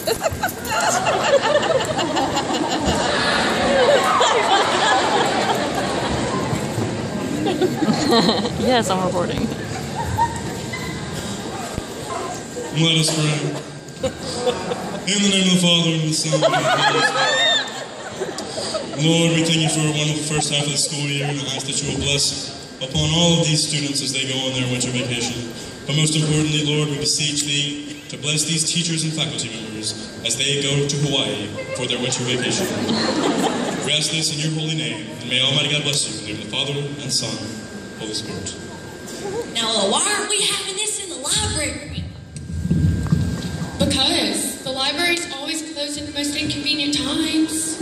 Yes, I'm recording. Let us pray. In the name of the Father, and the Son, and the Holy Spirit. Lord, we thank you for a wonderful first half of the school year, and I ask that you will bless upon all of these students as they go on their winter vacation. But most importantly, Lord, we beseech thee to bless these teachers and faculty members as they go to Hawaii for their winter vacation. We ask this in your holy name, and may Almighty God bless you in the name of the Father, and Son, and Holy Spirit. Now, why aren't we having this in the library? Because the library is always closed at the most inconvenient times.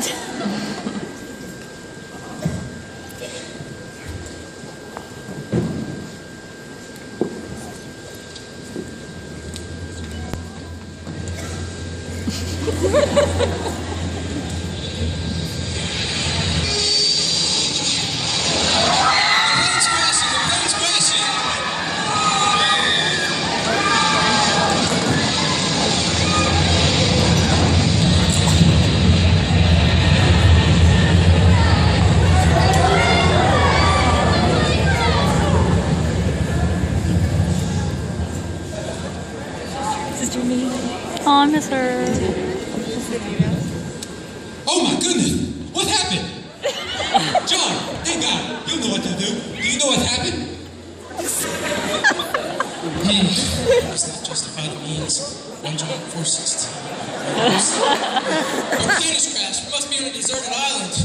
Oh, I miss her. Oh my goodness! What happened? John, thank God. You know what to do. Do you know what happened? Does not justify the means. 1 John 4:16. Our plane has crashed. We must be on a deserted island.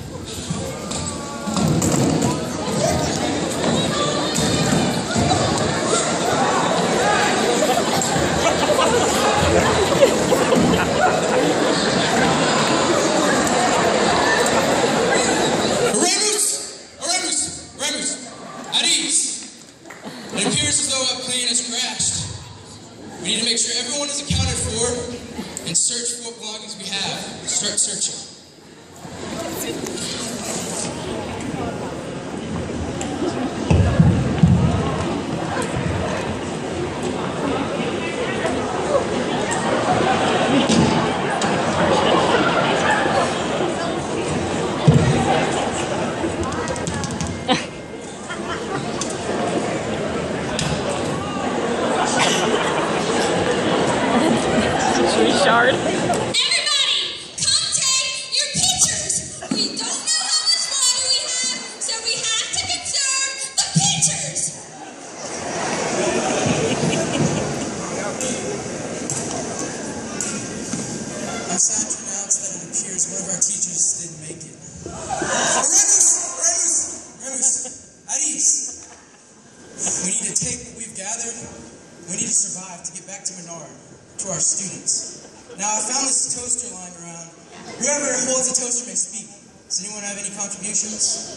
It appears as though our plane has crashed. We need to make sure everyone is accounted for and search for what belongings we have. Start searching. Shard. Everybody, come take your pictures. We don't know how much water we have, so we have to conserve the pictures. I'm sad to announce that it appears one of our teachers didn't make it. Remus, at ease. We need to take what we've gathered. We need to survive to get back to Menard, to our students. Now, I found this toaster lying around. Whoever holds a toaster may speak. Does anyone have any contributions?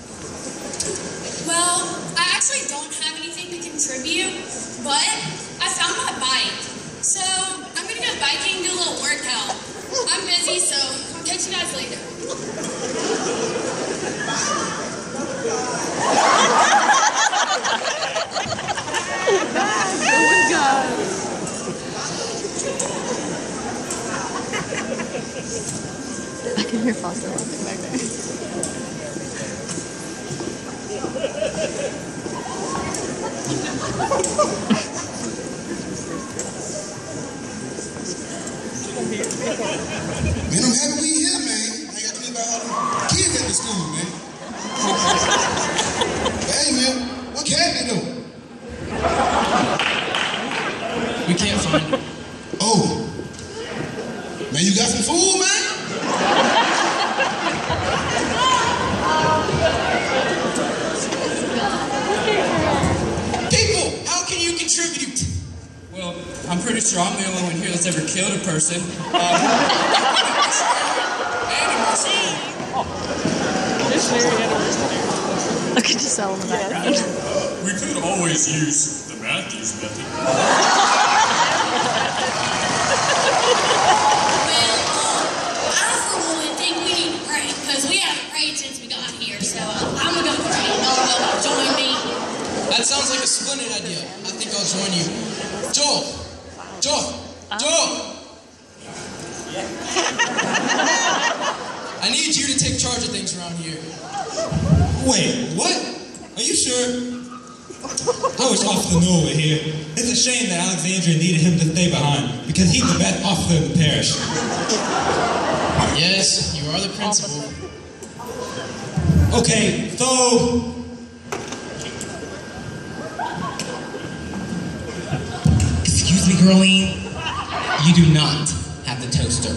Well, I actually don't have anything to contribute, but I found my bike. So I'm gonna go biking and do a little workout. I'm busy, so I'll catch you guys later. Oh my God. I can hear Foster laughing back there. Man, I'm happy we here, man. I got to think about all the kids at the school, man. Hey, man, what can they do? We can't find it. Oh. Man, you got some food, man? People, how can you contribute? Well, I'm pretty sure I'm the only one here that's ever killed a person. Look at Giselle in the background. We could always use the Matthews method. That sounds like a splendid idea. I think I'll join you. Joel! charge of things around here. Wait, what? Are you sure? I was officer Norwood here. It's a shame that Alexandria needed him to stay behind, because he's the best officer in the parish. Yes, you are the principal. Okay, so... Excuse me, girlie. You do not have the toaster.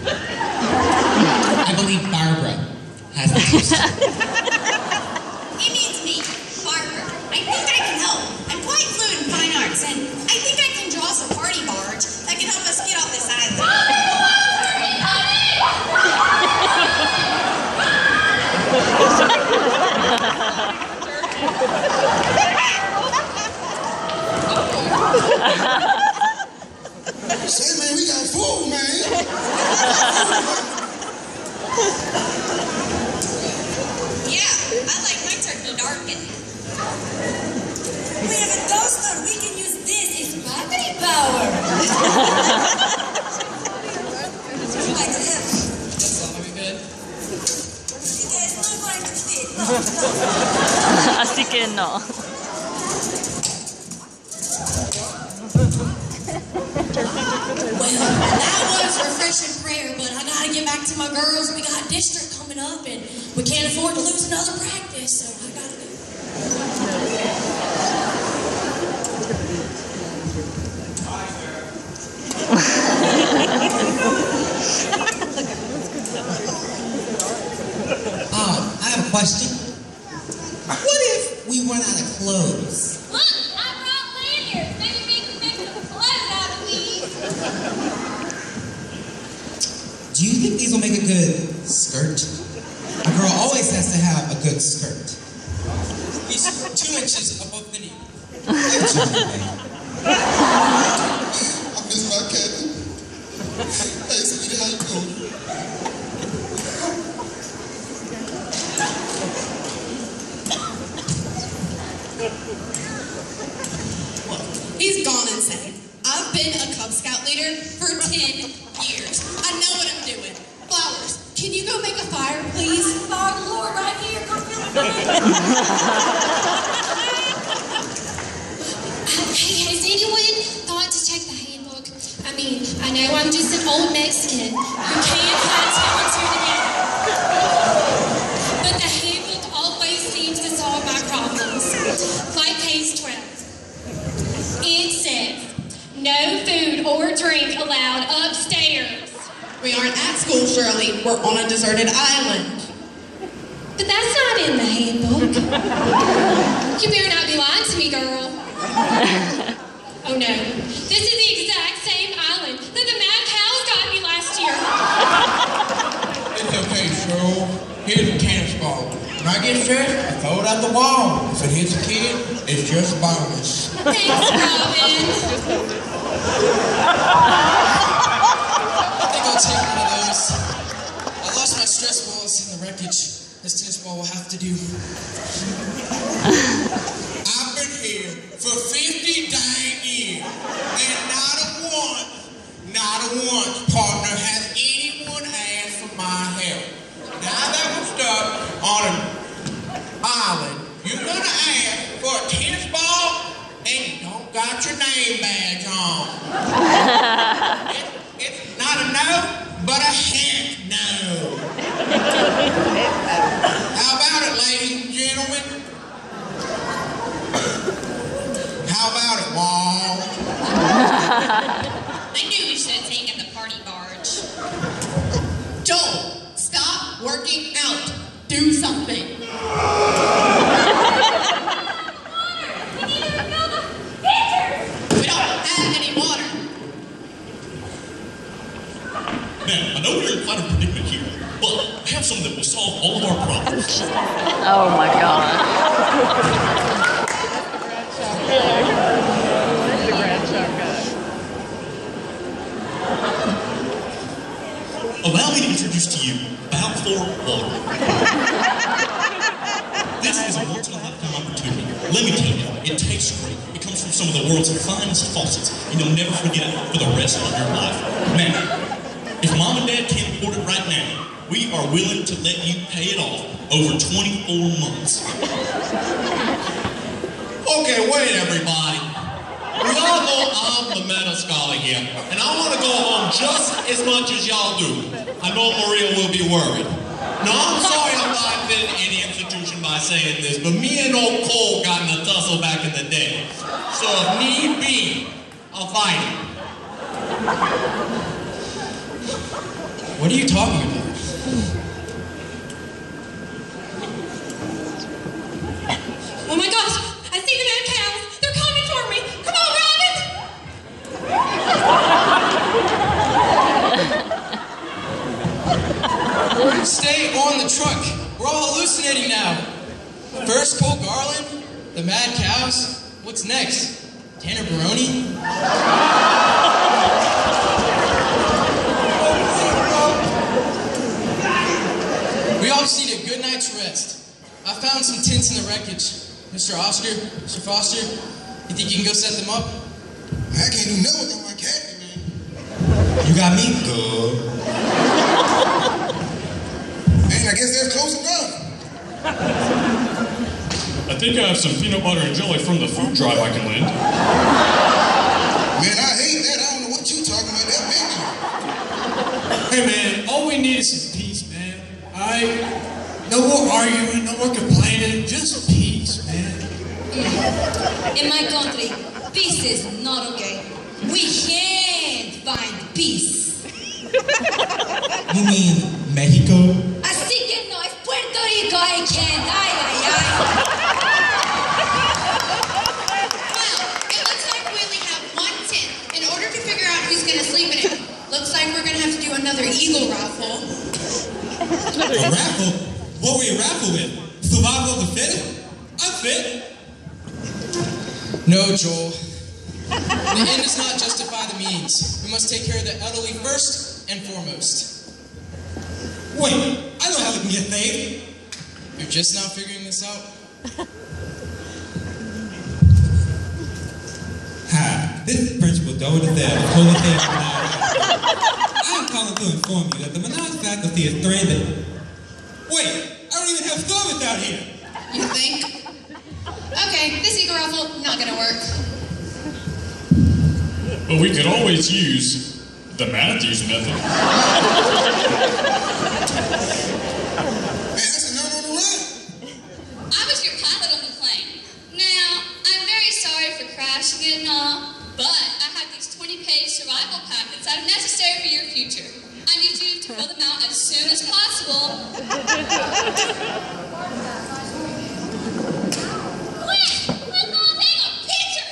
I believe Barbara has the toaster. It means me, Barbara. I think I can help. I'm quite fluent in fine arts, and I think I can draw us a party barge that can help us get off this island. Say, man, we got food, man. Yeah, I like my turkey darkened. We have a toaster. We can use this as battery power. Like this. That's not gonna be good. You guys not going to fit. No. Así que no. Well, that was refreshing prayer, but I gotta get back to my girls. We got district coming up, and we can't afford to lose another practice, so I gotta go. I have a question. What if we run out of clothes? Look, I brought lanyards. Maybe we can make some clothes out of these. Do you think these will make a good skirt? A girl always has to have a good skirt. He's 2 inches above the knee. I miss my captain. Hey, sweetie, how you doing? He's gone insane. I've been a Cub Scout leader for 10 years. I know what I'm doing. Flowers, can you go make a fire, please? Oh, Lord, right here. Come fill it. Hey, has anyone thought to check the handbook? I mean, I know I'm just an old Mexican who can't find temperature together. But the handbook always seems to solve my problems. Like page 12. It says, no food or drink allowed upstairs. We aren't at school, Shirley. We're on a deserted island. But that's not in the handbook. You better not be lying to me, girl. Oh no. This is the exact same island that the mad cows got me last year. It's okay, Cheryl. Here's a tennis ball. When I get stressed, I throw it out the wall. If it hits a kid, it's just a bonus. Thanks, Robin. I think I'll take one of those. I lost my stress balls in the wreckage. This tennis ball will have to do. I've been here for 50 dang years, and not a once, partner, has anyone asked for my help. Now that we're stuck on an island, you're gonna ask for a tennis ball, and you don't got your name badge on. It's not a no, but a heck no. How about it, ladies and gentlemen? How about it, Wall? I knew we should have taken the party barge. Joel, stop working out. Do something. We need to refill the pitchers. We don't have any water. Now, I know we're in quite a predicament here, but I have something that will solve all of our problems. Oh my god. The Grand Shotgun. Allow me to introduce to you Balfour Water. This is a once-in-a-lifetime opportunity. Let me tell you, it tastes great. It comes from some of the world's finest faucets, and you'll never forget it for the rest of your life. Now, if Mom and Dad can't afford it right now, we are willing to let you pay it off over 24 months. Okay, wait everybody. We all know I'm the meta scholar here, and I want to go home just as much as y'all do. I know Maria will be worried. Now, I'm sorry I'm not in any institution by saying this, but me and old Cole got in a tussle back in the day. So if need be, I'll fight him. What are you talking about? Oh my gosh! I see the mad cows! They're coming for me! Come on, Robin! Stay on the truck. We're all hallucinating now. First Cole Garland, the mad cows. What's next? Tanner Baroni? We all just need a good night's rest. I found some tents in the wreckage. Mr. Oscar, Mr. Foster, you think you can go set them up? I can't do nothing without my cat, man. You got me good. And I guess that's close enough. I think I have some peanut butter and jelly from the food drive I can lend. Man, I hate that. I don't know what you talking about. That menu. Hey man, all we need is some peace, man. No more arguing, no more complaining, just peace, man. In my country, peace is not okay. We can't find peace. You mean Mexico? Así que no es Puerto Rico, I can't. Ay, ay, ay. Well, it looks like we only have one tent. In order to figure out who's going to sleep in it, looks like we're going to have to do another eagle raffle. A raffle? What we raffle with? Survival of the fittest? I'm fit. No, Joel. The end does not justify the means. We must take care of the elderly first and foremost. Wait, I know how we can get saved. You're just now figuring this out? Hi, this is Principal Joe DeFeo, Holy Faith Menard. I am calling to inform you that the Menard faculty is stranded. Wait, I don't even have service out here. You think? Okay, this eagle raffle, not going to work. But we could always use the Matthews method. Man, that's a note on the run. I was your pilot on the plane. Now, I'm very sorry for crashing it and all, but I have these 20-page survival packets that are necessary for your future. I need you to fill them out as soon as possible. Quick! Let's all take a picture!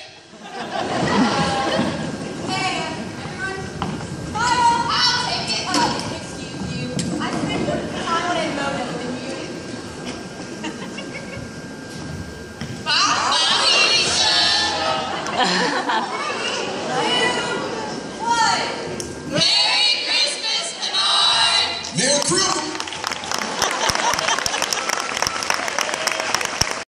Hey, everyone. I'll take it. Excuse you. I spent more time on a modem than you. Bye, Lisa!